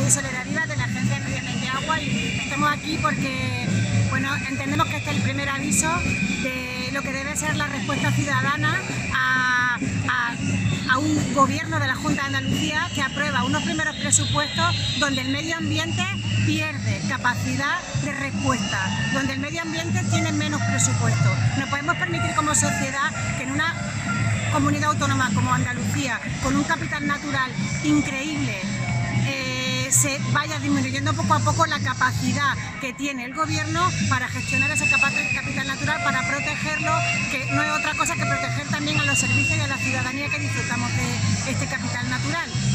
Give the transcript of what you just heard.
soy Soledad Rivas, de la Agencia de Medio Ambiente y Agua, y estamos aquí porque entendemos que este es el primer aviso de lo que debe ser la respuesta ciudadana a un gobierno de la Junta de Andalucía que aprueba unos primeros presupuestos donde el medio ambiente pierde capacidad de respuesta, donde el medio ambiente tiene menos presupuesto. No podemos permitir como sociedad que en una comunidad autónoma como Andalucía, con un capital natural increíble, se vaya disminuyendo poco a poco la capacidad que tiene el gobierno para gestionar ese capital natural, para protegerlo, que no es otra cosa que proteger también a los servicios y a la ciudadanía que disfrutamos de este capital natural.